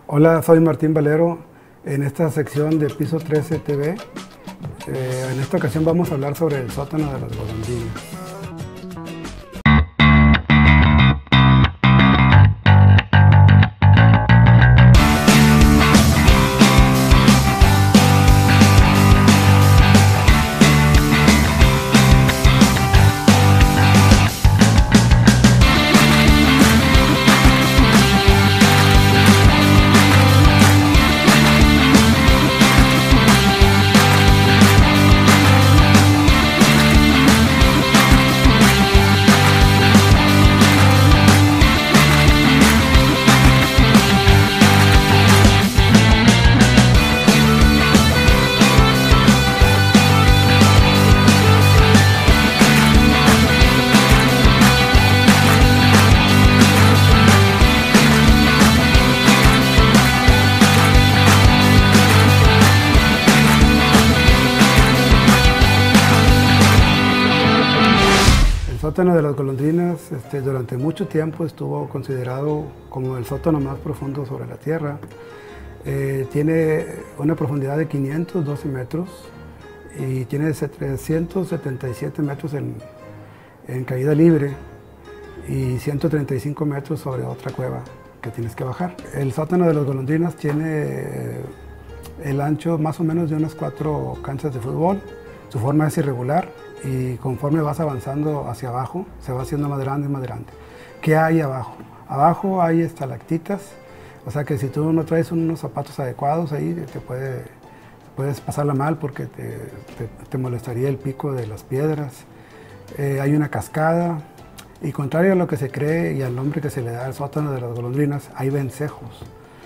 Hola, soy Martín Valero en esta sección de Piso 13 TV. En esta ocasión vamos a hablar sobre el sótano de las golondrinas. El sótano de las golondrinas durante mucho tiempo estuvo considerado como el sótano más profundo sobre la Tierra. Tiene una profundidad de 512 metros y tiene 377 metros en caída libre y 135 metros sobre otra cueva que tienes que bajar. El sótano de las golondrinas tiene el ancho más o menos de unas 4 canchas de fútbol. Su forma es irregular y conforme vas avanzando hacia abajo, se va haciendo más grande y más grande. ¿Qué hay abajo? Abajo hay estalactitas, o sea que si tú no traes unos zapatos adecuados ahí, puedes pasarla mal porque te molestaría el pico de las piedras. Hay una cascada y contrario a lo que se cree y al nombre que se le da al sótano de las golondrinas, hay vencejos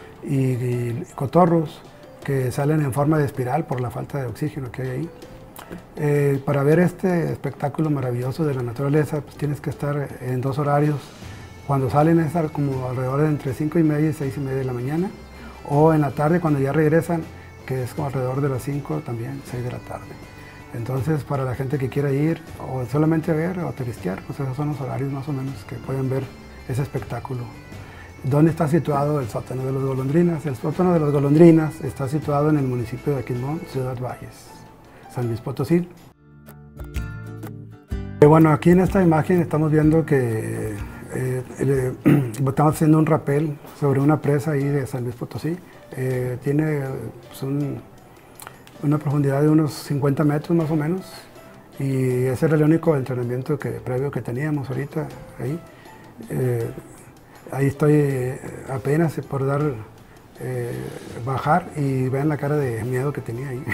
y cotorros que salen en forma de espiral por la falta de oxígeno que hay ahí. Para ver este espectáculo maravilloso de la naturaleza, pues tienes que estar en 2 horarios. Cuando salen es como alrededor de entre 5:30 y 6:30 de la mañana, o en la tarde cuando ya regresan, que es como alrededor de las 5, también 6 de la tarde. Entonces, para la gente que quiera ir, o solamente ver o turistear, pues esos son los horarios más o menos que pueden ver ese espectáculo. ¿Dónde está situado el sótano de las golondrinas? El sótano de las golondrinas está situado en el municipio de Aquismón, Ciudad Valles, San Luis Potosí. Bueno, aquí en esta imagen estamos viendo que estamos haciendo un rapel sobre una presa ahí de San Luis Potosí. Tiene pues, una profundidad de unos 50 metros más o menos, y ese era el único entrenamiento previo que teníamos ahorita ahí. Ahí estoy apenas por bajar, y vean la cara de miedo que tenía ahí.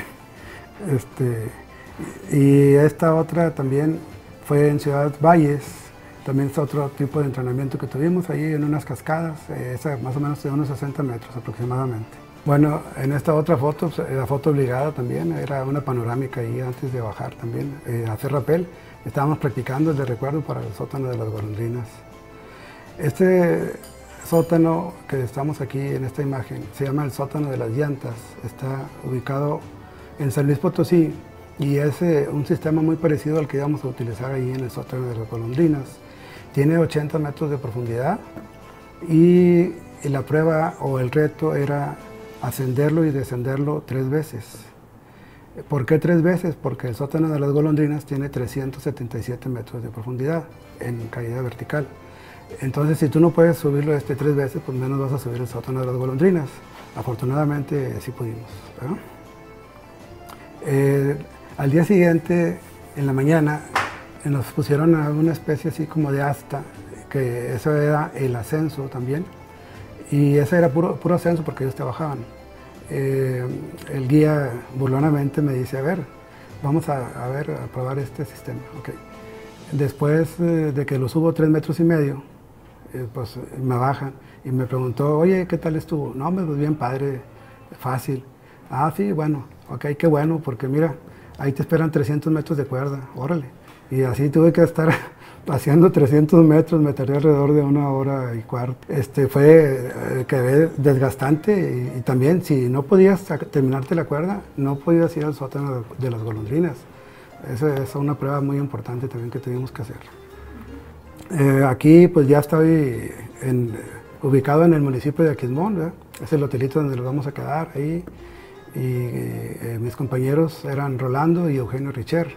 Y esta otra también fue en Ciudad Valles, también es otro tipo de entrenamiento que tuvimos ahí en unas cascadas, esa más o menos de unos 60 metros aproximadamente. Bueno, en esta otra foto, la foto obligada también, era una panorámica ahí antes de bajar también, hacer rapel. Estábamos practicando el de recuerdo para el sótano de las golondrinas. Este sótano que estamos aquí en esta imagen se llama el sótano de las llantas, está ubicado en San Luis Potosí, y es un sistema muy parecido al que íbamos a utilizar ahí en el sótano de las golondrinas. Tiene 80 metros de profundidad y la prueba o el reto era ascenderlo y descenderlo 3 veces. ¿Por qué 3 veces? Porque el sótano de las golondrinas tiene 377 metros de profundidad en caída vertical. Entonces, si tú no puedes subirlo 3 veces, pues menos vas a subir el sótano de las golondrinas. Afortunadamente sí pudimos, ¿verdad? Al día siguiente, en la mañana, nos pusieron a una especie así como de asta, que eso era el ascenso también, y ese era puro ascenso porque ellos trabajaban. El guía burlonamente me dice, a ver, vamos a probar este sistema. Okay. Después de que lo subo 3,5 metros, pues me bajan y me preguntó, oye, ¿qué tal estuvo? No, pues bien padre, fácil. Ah, sí, bueno, ok, qué bueno, porque mira, ahí te esperan 300 metros de cuerda, órale. Y así tuve que estar haciendo 300 metros, me tardé alrededor de 1 hora y cuarto. Quedé desgastante, y también si no podías terminarte la cuerda, no podías ir al sótano de las golondrinas. Esa es una prueba muy importante también que teníamos que hacer. Aquí pues ya estoy ubicado en el municipio de Aquismón, ¿verdad? Es el hotelito donde nos vamos a quedar ahí. Y mis compañeros eran Rolando y Eugenio Richer.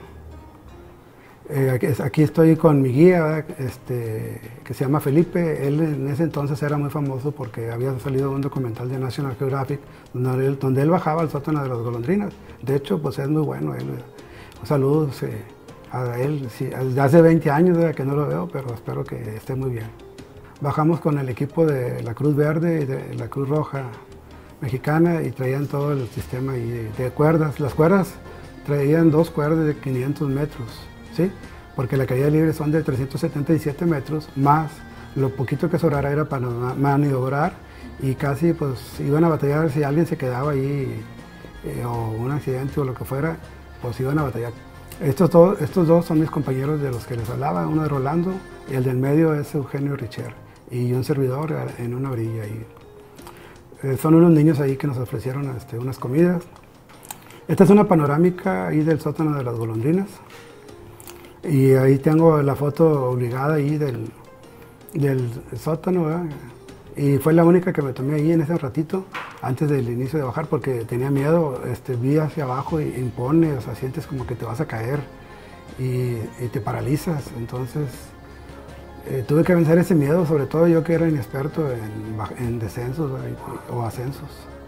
Aquí estoy con mi guía, que se llama Felipe. Él en ese entonces era muy famoso porque había salido un documental de National Geographic donde él bajaba al sótano de las golondrinas. De hecho, pues es muy bueno él. Un saludo a él. Sí, hace 20 años que no lo veo, pero espero que esté muy bien. Bajamos con el equipo de la Cruz Verde y de la Cruz Roja Mexicana y traían todo el sistema de cuerdas. Las cuerdas traían 2 cuerdas de 500 metros, ¿sí? Porque la caída libre son de 377 metros, más lo poquito que sobrara era para maniobrar y casi pues iban a batallar si alguien se quedaba ahí o un accidente o lo que fuera, pues iban a batallar. Estos dos son mis compañeros de los que les hablaba, uno es Rolando y el del medio es Eugenio Richer y un servidor en una orilla ahí. Son unos niños ahí que nos ofrecieron unas comidas. Esta es una panorámica ahí del sótano de las golondrinas. Y ahí tengo la foto obligada ahí del sótano, ¿verdad? Y fue la única que me tomé ahí en ese ratito, antes del inicio de bajar, porque tenía miedo, vi hacia abajo y impone, o sea, sientes como que te vas a caer y te paralizas. Entonces, tuve que vencer ese miedo, sobre todo yo que era inexperto en descensos o ascensos.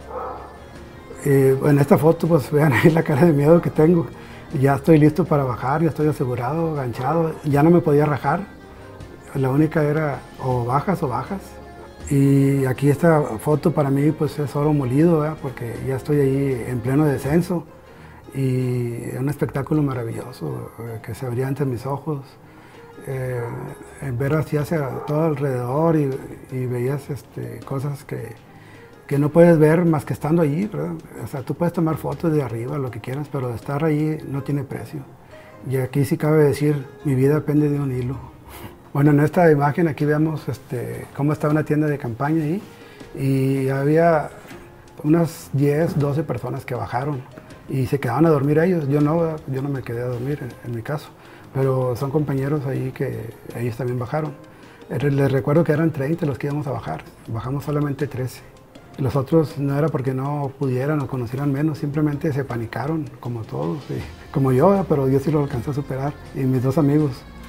En esta foto, pues vean ahí la cara de miedo que tengo. Ya estoy listo para bajar, ya estoy asegurado, ganchado, ya no me podía rajar. La única era o bajas o bajas. Y aquí esta foto para mí pues es oro molido, ¿verdad? Porque ya estoy ahí en pleno descenso y es un espectáculo maravilloso que se abría ante mis ojos. Ver hacia todo alrededor y veías cosas que no puedes ver más que estando allí, ¿verdad? O sea, tú puedes tomar fotos de arriba, lo que quieras, pero estar allí no tiene precio. Y aquí sí cabe decir, mi vida depende de un hilo. Bueno, en esta imagen aquí vemos cómo estaba una tienda de campaña ahí y había unas 10, 12 personas que bajaron y se quedaban a dormir ellos. Yo no me quedé a dormir en mi caso, pero son compañeros ahí que ellos también bajaron. Les recuerdo que eran 30 los que íbamos a bajar, bajamos solamente 13. Los otros no era porque no pudieran o conocieran menos, simplemente se panicaron, como todos, como yo, pero yo sí lo alcancé a superar, y mis 2 amigos.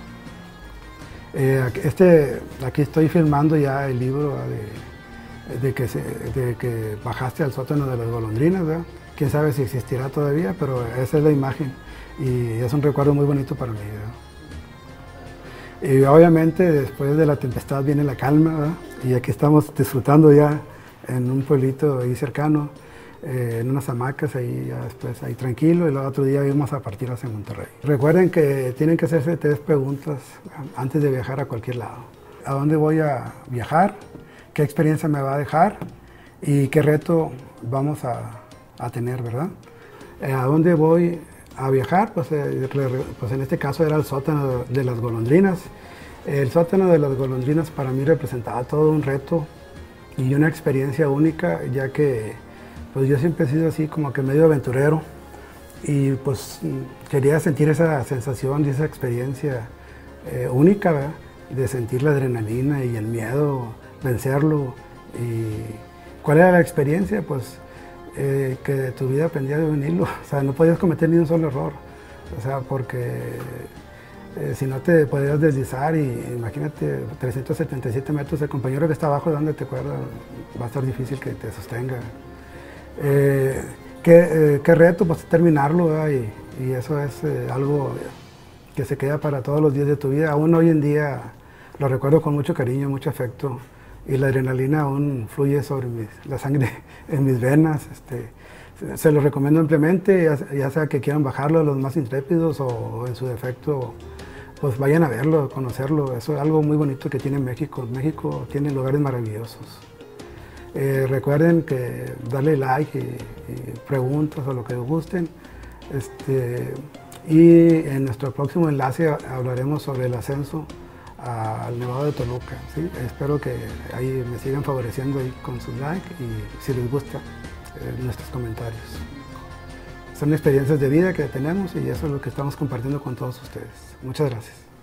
Aquí estoy filmando ya el libro de que bajaste al sótano de las golondrinas, ¿verdad? Quién sabe si existirá todavía, pero esa es la imagen, y es un recuerdo muy bonito para mí, ¿verdad? Y obviamente después de la tempestad viene la calma, ¿verdad? Y aquí estamos disfrutando ya en un pueblito ahí cercano, en unas hamacas ahí ya después ahí tranquilo, y el otro día íbamos a partir hacia Monterrey. Recuerden que tienen que hacerse 3 preguntas antes de viajar a cualquier lado. ¿A dónde voy a viajar? ¿Qué experiencia me va a dejar? ¿Y qué reto vamos a tener, verdad? ¿A dónde voy a viajar? Pues en este caso era el sótano de las golondrinas. El sótano de las golondrinas para mí representaba todo un reto y una experiencia única, ya que pues yo siempre he sido así como que medio aventurero y pues quería sentir esa sensación y esa experiencia única, ¿verdad? De sentir la adrenalina y el miedo, vencerlo. ¿Y cuál era la experiencia? Pues que tu vida pendía de un hilo, o sea, no podías cometer ni un solo error, o sea, porque si no te podías deslizar, y imagínate 377 metros, el compañero que está abajo dándote cuerda va a estar difícil que te sostenga. ¿Qué reto? Pues terminarlo, ¿verdad? Y eso es algo que se queda para todos los días de tu vida. Aún hoy en día lo recuerdo con mucho cariño, mucho afecto, y la adrenalina aún fluye sobre la sangre en mis venas. Se los recomiendo ampliamente, ya sea que quieran bajarlo, los más intrépidos, o en su defecto pues vayan a verlo, conocerlo. Eso es algo muy bonito que tiene México. México tiene lugares maravillosos. Recuerden que darle like y preguntas o lo que gusten. Y en nuestro próximo enlace hablaremos sobre el ascenso al Nevado de Toluca, ¿sí? Espero que ahí me sigan favoreciendo ahí con sus likes y si les gusta nuestros comentarios. Son experiencias de vida que tenemos y eso es lo que estamos compartiendo con todos ustedes. Muchas gracias.